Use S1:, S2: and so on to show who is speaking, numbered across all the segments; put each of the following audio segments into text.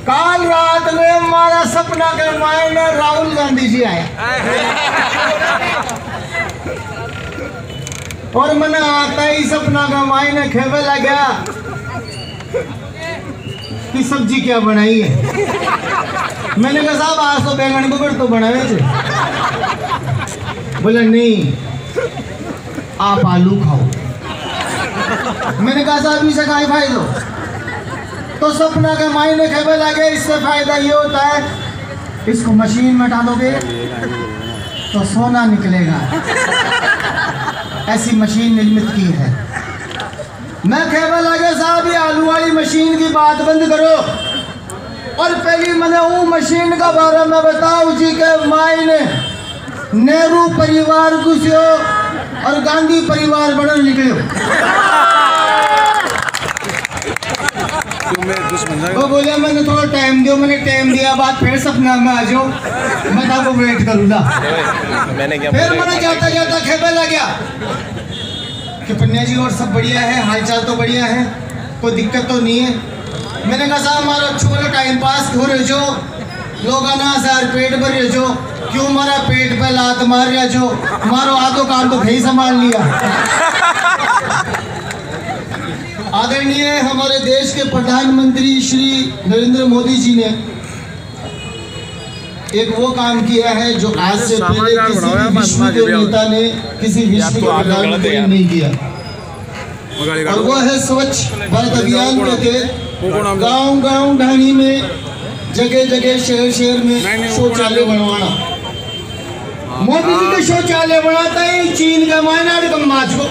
S1: काल रात में हमारा सपना के मायने राहुल गांधी जी आया और मैंने आता ही सपना का मायने खेवे लगा कि सब्जी क्या बनाई है। मैंने कहा साहब आज तो बैंगन को तो बनाए थे। बोला नहीं आप आलू खाओ। मैंने कहा साहब इसे क्या फायदा। तो सपना के मायने खेवे लगे इससे फायदा ये होता है इसको मशीन में डालोगे तो सोना निकलेगा। ऐसी मशीन निर्मित की है। मैं कहने लगे साहब ये आलू वाली मशीन की बात बंद करो और पहली मैंने वो मशीन का बारे में बताओ जी के मायने नेहरू परिवार घुसो और गांधी परिवार बना निकलो। वो बोले मैंने थोड़ा टाइम दियो। मैंने टाइम दिया बात फिर सपना में आ जाओ मैं आपको वेट करूँगा। फिर मैंने जाता जाता खेपे लग गया कि पन्या जी और सब बढ़िया है हालचाल तो बढ़िया है कोई दिक्कत तो नहीं है। मैंने कहा साहब हमारा अच्छा टाइम पास हो रहे जो लोग ना सार पेट भर रहे जो क्यों हमारा पेट पे लात मार रहा जो हमारो आधो काम तो भाई संभाल लिया। आदरणीय हमारे देश के प्रधानमंत्री श्री नरेंद्र मोदी जी ने एक वो काम किया है जो आज से पहले किसी विश्व के नेता ने किसी विश्व के प्रधानमंत्री ने नहीं किया और वो है स्वच्छ भारत अभियान के तहत गांव गांव ढाणी में जगह जगह शहर शहर में शौचालय बनवाना। मोदी जी के शौचालय बनाता ही चीन का मायनाड कमाच को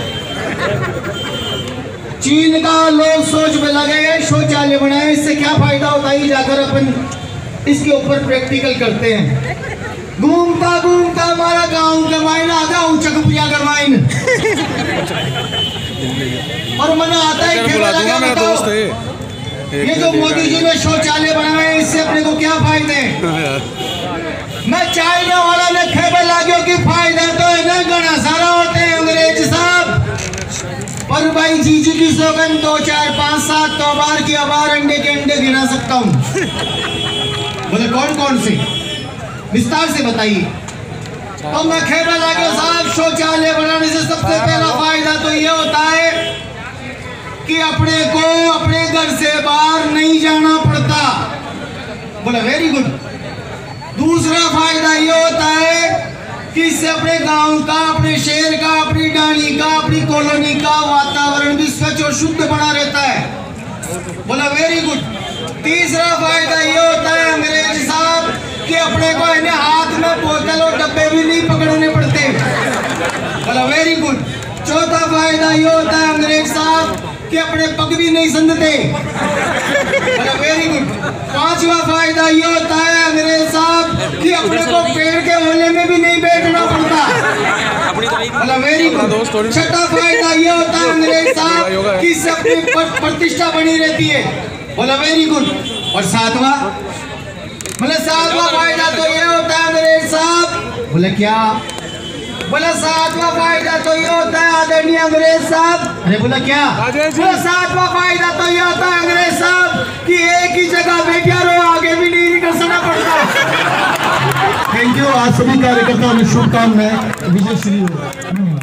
S1: चीन का लोग सोच में लगे शौचालय बनाए इससे क्या फायदा होता है जाकर अपन इसके ऊपर प्रैक्टिकल करते हैं। घूमता घूमता हमारा गांव का मायना आगा उचक पूजा करवाइन और मना आता है खेला लगा बताओ ये जो मोदी जी ने शौचालय बनाए इससे अपने को क्या फायदे। मैं चाइना वाला ने खेबे लागो कि फायदा तो है घना सारा होते हैं अंग्रेज साहब पर भाई जी की सौगन 2 4 5 7 तो बार की अबार अंडे के अंडे गिना सकता हूँ। बोले कौन कौन से विस्तार से बताइए। तो मैं खेबा लगे साहब शौचालय बनाने से सबसे पहला फायदा तो ये होता है कि अपने को अपने घर से बाहर नहीं जाना पड़ता। बोले वेरी गुड। दूसरा फायदा ये होता है कि इससे अपने गांव का अपने शहर का अपनी डाली का अपनी कॉलोनी का वातावरण भी स्वच्छ और शुद्ध बना रहता है। बोला वेरी गुड। तीसरा फायदा ये होता है अंग्रेज साहब कि अपने को इन्हें हाथ में बोतल और डब्बे भी नहीं पकड़ने पड़ते। बोला वेरी गुड। चौथा फायदा ये होता है अंग्रेज साहब कि अपने पग भी नहीं संधते। बोला वेरी गुड। पांचवा फायदा ये होता है अंग्रेज साहब कि अपने को पेड़ के ओले में भी नहीं बैठना पड़ता। बोला वेरी गुड। छठा फायदा ये होता है अंग्रेज साहब कि इससे अपनी प्रतिष्ठा बनी रहती है। बोला वेरी गुड। और सातवां फायदा तो ये होता है अंग्रेज साहब। बोले क्या। बोला सातवां फायदा तो ये होता है आदरणीय अंग्रेज साहब। अरे बोला क्या। बोला सातवां फायदा तो ये होता है अंग्रेज साहब कि एक ही जगह बैठा रहो आगे भी नहीं निकलना पड़ता। Thank you. आप सभी कार्यकर्ताओं में शुभकामनाएं। विजय श्री हो।